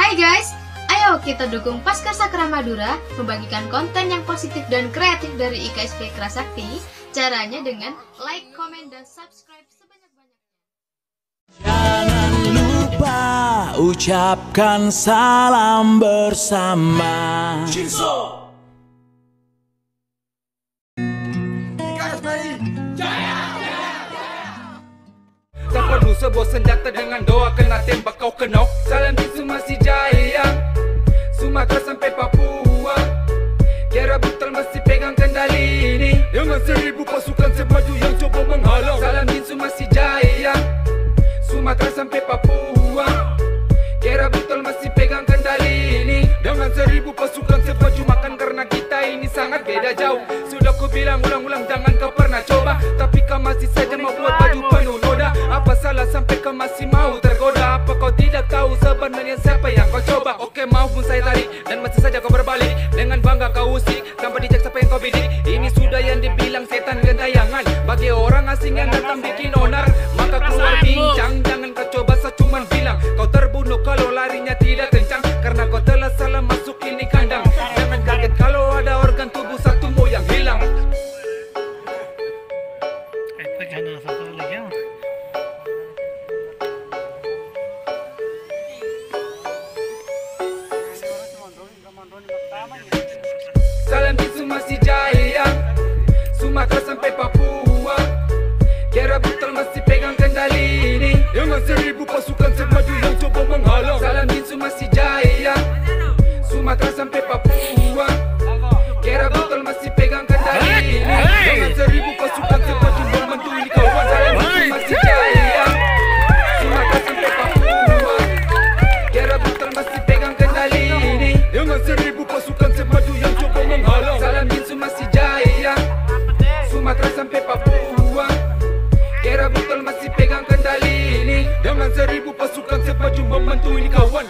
Hai guys, ayo kita dukung Paskar Sakra Madura membagikan konten yang positif dan kreatif dari IKSP Kerasakti. Caranya dengan like, komen, dan subscribe sebanyak-banyaknya. Jangan lupa ucapkan salam bersama. Jinso. Tak perlu sebuah senjata dengan doa kena tembak kau kenok. Salam bisu masih jaya, Sumatera sampai Papua. Kira betul masih pegang kendali ini. Dengan 1000 pasukan semaju yang coba menghalang. Salam bisu masih jaya, Sumatera sampai Papua. Kira betul masih pegang kendali ini. Dengan 1000 pasukan semaju makan karena kita ini sangat beda jauh. Sudah ku bilang ulang-ulang jangan kau pernah coba, tapi kau masih saja mau buat baju penuh noda. Apa salah sampai kau masih mau tergoda? Apa kau tidak tahu sebenarnya siapa yang kau coba? Oke, maafun saya tadi dan masih saja kau berbalik. Dengan bangga kau usik tanpa dicek siapa yang kau bidik. Ini sudah yang dibilang setan gentayangan. Bagi orang asing yang datang bikin onar, maka keluar bincang. Jangan kau coba, saya cuman bilang kau terbunuh kalau larinya tidak kencang, karena kau telah salah masuk ini kandang. Jangan kaget kalau ada organ tubuh satumu yang hilang. Salam bisu masih jaya, Sumatera sampai Papua. Kira betul masih pegang kendali ini. Dengan 1000 pasukan semaju yang coba menghalang. Salam bisu masih jaya, Sumatera sampai Papua. Kira betul masih pegang kendali ini. Dengan 1000 pasukan semaju membantu ini kawan. Salam bisu masih jaya, Sumatera sampai Papua. Kira betul masih pegang kendali ini. Dengan 1000 pasukan semaju yang coba menghalang. Salam bisu masih jaya, Sumatera sampai Papua. Kira betul masih pegang kendali ini. Dengan 1000 pasukan semaju membantu ini kawan.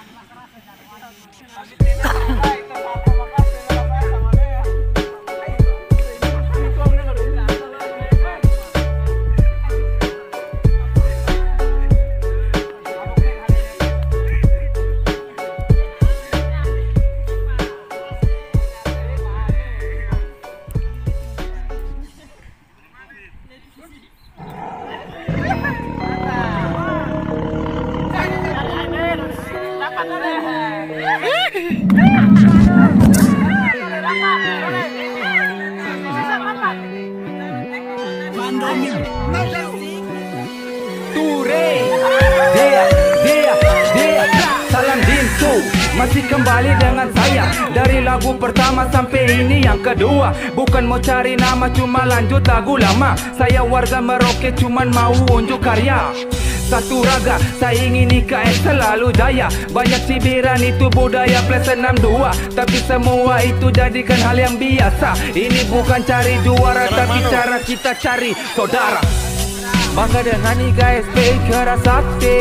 Salam Jinso, masih kembali dengan saya. Dari lagu pertama sampai ini yang kedua. Bukan mau cari nama, cuma lanjut lagu lama. Saya warga Merauke, cuman mau unjuk karya. Satu raga, saya ingin IKS selalu jaya. Banyak cibiran itu budaya plus 62, tapi semua itu jadikan hal yang biasa. Ini bukan cari juara, tapi cara kita cari saudara. Bangga dengan IKSP Kerasakti.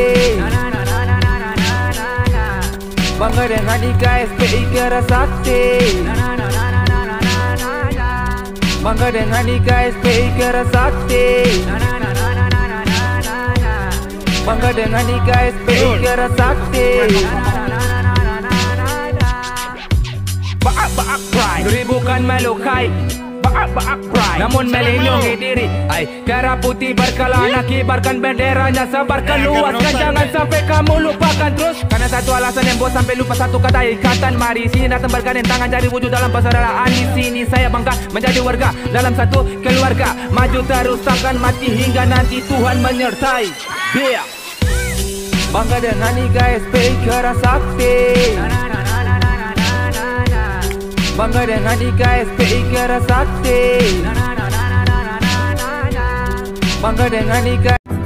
Bangga dengan IKSP Kerasakti. Bangga dengan IKSP Kerasakti. Bangga dengan IKSP Kerasakti. Baak-baak pride, duri bukan melukai. Baak-baak pride, namun melindungi diri. Kera putih berkelana, kibarkan benderanya, sebarkan luaskan. Jangan sampai kamu lupakan terus, karena satu alasan yang buat sampai lupa satu kata ikatan. Mari sini datang bergandeng tangan jadi wujud dalam persaudaraan. Di sini saya bangga menjadi warga dalam satu keluarga. Maju terus takkan mati hingga nanti Tuhan menyertai. Yeah. Bangga dengan IKSP Kerasakti. Bangga dengan IKSP Kerasakti. Bangga dengan IKSP.